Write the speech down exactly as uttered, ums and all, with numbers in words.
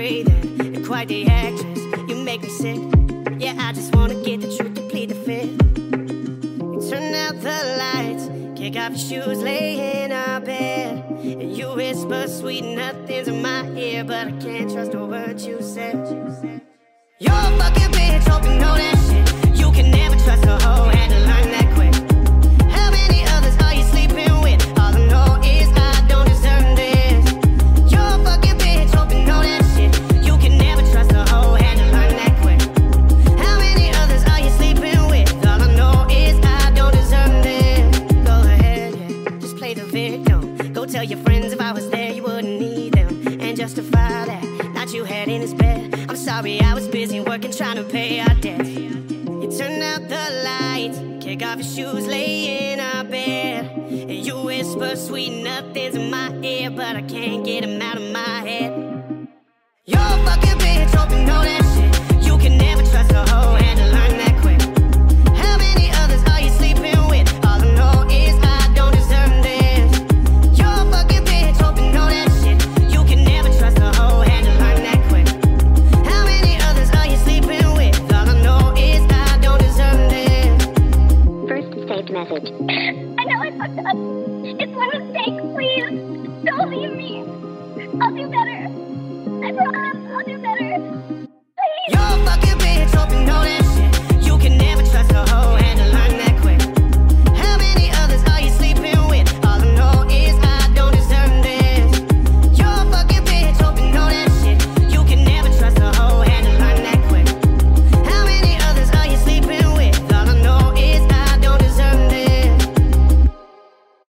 breathing. You're quite the actress, you make me sick. Yeah, I just wanna get the truth to plead the fifth. You turn out the lights, kick off your shoes, lay in our bed, and you whisper sweet nothings in my ear, but I can't trust a word you said. You're a fucking bitch, hope you know that shit. You can never trust a hoe, had to learn that quick. How many others are you sleeping with? All I know is I don't deserve this. You're a fucking bitch, hope you know that shit. You can never trust a hoe, had to learn that quick. How many others are you sleeping with? All I know is I don't deserve this. Go ahead, yeah, just play the victim. Go tell your friends if I was there you wouldn't need them, and justify that not you had in his bed. I'm sorry I was busy working trying to pay our debts. You turn out the lights, kick off your shoes, lay in our bed, and you whisper sweet nothings in my ear, but I can't get them out of my head. You're a fucking bitch, hope you know that shit. You can never trust a hoe, had to learn that quick. How many others are you sleeping with? All I know is I don't deserve this. You're a fucking bitch, hope you know that shit. You can never trust a hoe, had to learn that quick. How many others are you sleeping with? All I know is I don't deserve this. First saved message. I know I fucked up. It's my mistake. Please, don't leave me. I'll do better. I promise I'll do better.